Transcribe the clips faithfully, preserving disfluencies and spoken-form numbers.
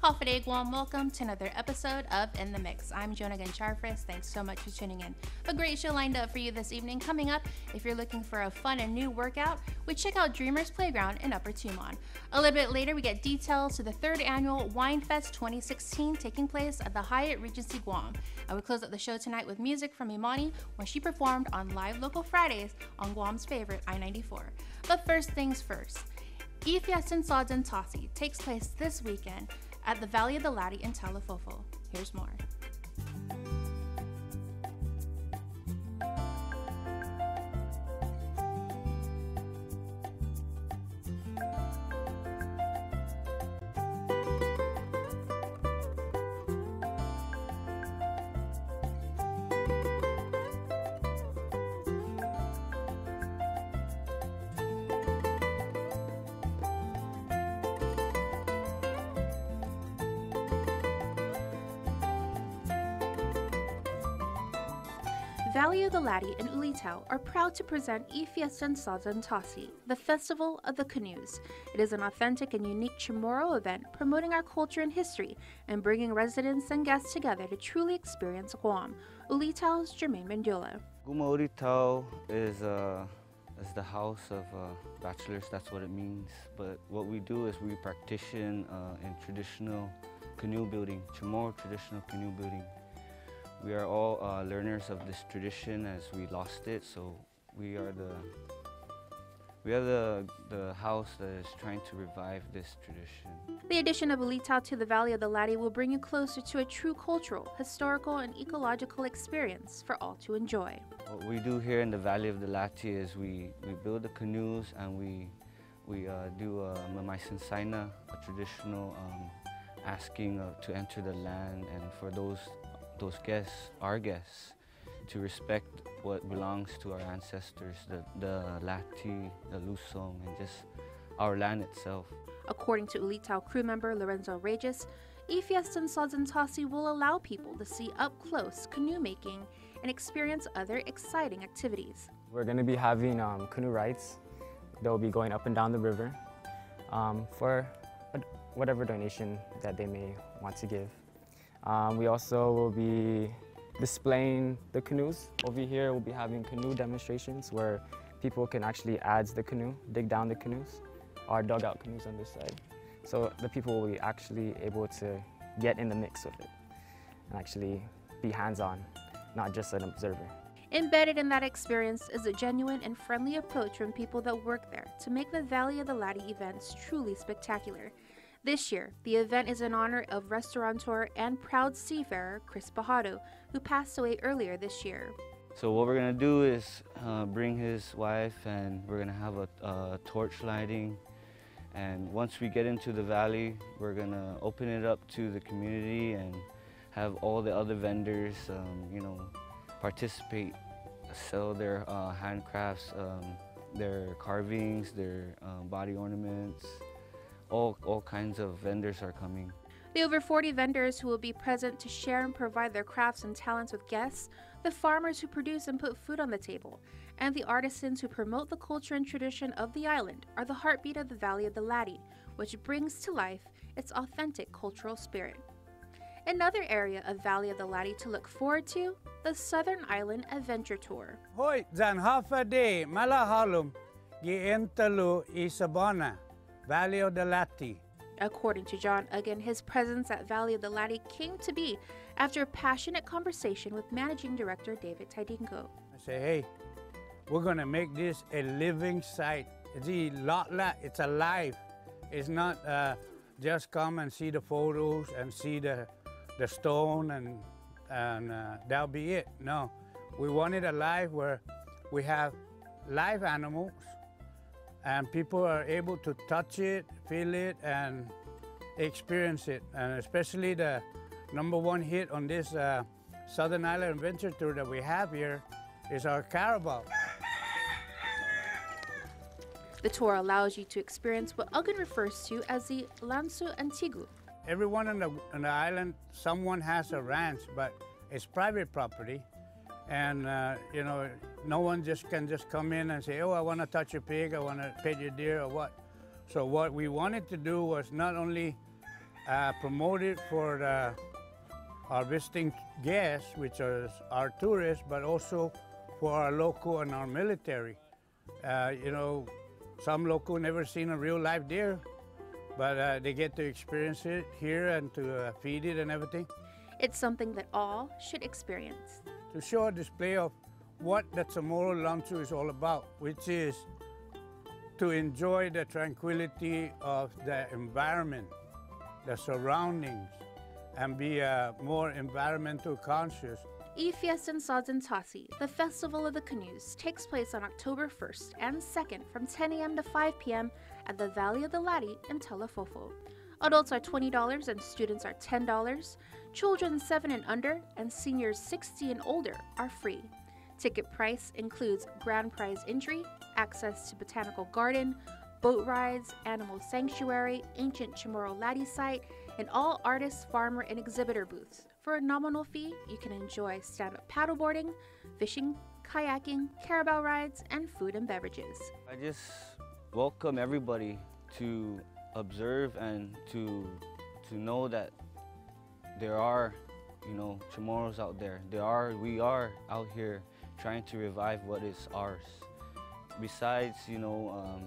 Hawfade Guam, welcome to another episode of In the Mix. I'm Jonah Gancharfris. Thanks so much for tuning in. A great show lined up for you this evening. Coming up, if you're looking for a fun and new workout, we check out Dreamers Playground in Upper Tumon. A little bit later, we get details to the third annual Wine Fest twenty sixteen taking place at the Hyatt Regency Guam. And we close out the show tonight with music from Imani when she performed on Live Local Fridays on Guam's favorite I ninety-four. But first things first, Fiestan Sahyan Tasi takes place this weekend at the Valley of the Latte in Talofofo. Here's more. Valley of the Latte and Ulitao are proud to present Fiestan Sahyan Tasi, the Festival of the Canoes. It is an authentic and unique Chamorro event promoting our culture and history and bringing residents and guests together to truly experience Guam. Ulitao's Jermaine Mendiola. Guam Ulitao is, uh, is the house of uh, bachelors, that's what it means. But what we do is we practice uh, in traditional canoe building, Chamorro traditional canoe building. We are all uh, learners of this tradition as we lost it, so we are the we are the, the house that is trying to revive this tradition. The addition of Ulitao to the Valley of the Latte will bring you closer to a true cultural, historical, and ecological experience for all to enjoy. What we do here in the Valley of the Latte is we, we build the canoes and we, we uh, do a mamaisansaina, a traditional um, asking uh, to enter the land, and for those those guests, our guests, to respect what belongs to our ancestors, the, the Lati, the Lusong, and just our land itself. According to Ulitao crew member Lorenzo Regis, Fiestan Sahyan Tasi will allow people to see up close canoe making and experience other exciting activities. We're going to be having um, canoe rides. They'll be going up and down the river um, for whatever donation that they may want to give. Um, we also will be displaying the canoes. Over here we'll be having canoe demonstrations where people can actually add the canoe, dig down the canoes, or dug out canoes on this side. So the people will be actually able to get in the mix with it and actually be hands-on, not just an observer. Embedded in that experience is a genuine and friendly approach from people that work there to make the Valley of the Latte events truly spectacular. This year, the event is in honor of restaurateur and proud seafarer Chris Bajado, who passed away earlier this year. So what we're going to do is uh, bring his wife, and we're going to have a, a torch lighting. And once we get into the valley, we're going to open it up to the community and have all the other vendors, um, you know, participate, sell their uh, handcrafts, um, their carvings, their um, body ornaments. All, all kinds of vendors are coming. The over forty vendors who will be present to share and provide their crafts and talents with guests, the farmers who produce and put food on the table, and the artisans who promote the culture and tradition of the island are the heartbeat of the Valley of the Latte, which brings to life its authentic cultural spirit. Another area of Valley of the Latte to look forward to, the Southern Island Adventure Tour. Hoy, zan hafade malahalum gientalu isabana. Valley of the Latte. According to John Uggan, his presence at Valley of the Latte came to be after a passionate conversation with Managing Director David Tidingo. I say, hey, we're going to make this a living site. It's alive. It's not uh, just come and see the photos and see the, the stone and, and uh, that'll be it. No, we want it alive where we have live animals, and people are able to touch it, feel it, and experience it. And especially the number one hit on this uh, Southern Island Adventure Tour that we have here is our carabao. The tour allows you to experience what Uggan refers to as the Lansu Antigu. Everyone on the, on the island, someone has a ranch, but it's private property. And, uh, you know, no one just can just come in and say, oh, I want to touch your pig, I want to pet your deer, or what. So what we wanted to do was not only uh, promote it for the, our visiting guests, which are our tourists, but also for our local and our military. Uh, you know, some local never seen a real live deer, but uh, they get to experience it here and to uh, feed it and everything. It's something that all should experience. To show a display of what the Chamorro Lanchu is all about, which is to enjoy the tranquility of the environment, the surroundings, and be uh, more environmental conscious. Fiestan Sahyan Tasi, the Festival of the Canoes, takes place on October first and second from ten a m to five p m at the Valley of the Latte in Ulitao. Adults are twenty dollars and students are ten dollars. Children seven and under and seniors sixty and older are free. Ticket price includes grand prize entry, access to Botanical Garden, boat rides, animal sanctuary, ancient Chamorro Latte site, and all artists, farmer, and exhibitor booths. For a nominal fee, you can enjoy stand-up paddleboarding, fishing, kayaking, carabao rides, and food and beverages. I just welcome everybody to observe and to to know that there are, you know, Chamorros out there. There are, we are out here trying to revive what is ours. Besides, you know, um,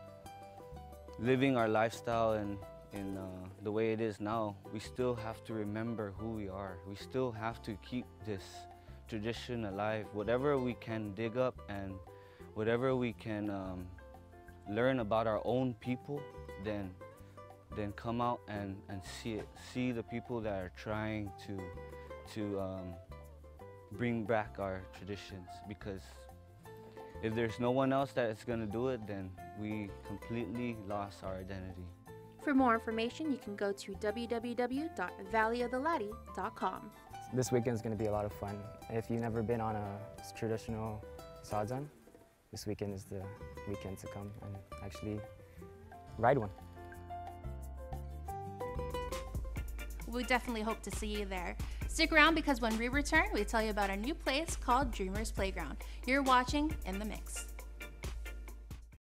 living our lifestyle and in uh, the way it is now, we still have to remember who we are. We still have to keep this tradition alive. Whatever we can dig up and whatever we can um, learn about our own people, then then come out and, and see it. See the people that are trying to, to um, bring back our traditions, because if there's no one else that is gonna do it, then we completely lost our identity. For more information, you can go to w w w dot valley of the latte dot com. This weekend is going to be a lot of fun. If you've never been on a traditional Sahyan, this weekend is the weekend to come and actually ride one. We definitely hope to see you there. Stick around, because when we return, we tell you about a new place called Dreamers Playground. You're watching In the Mix.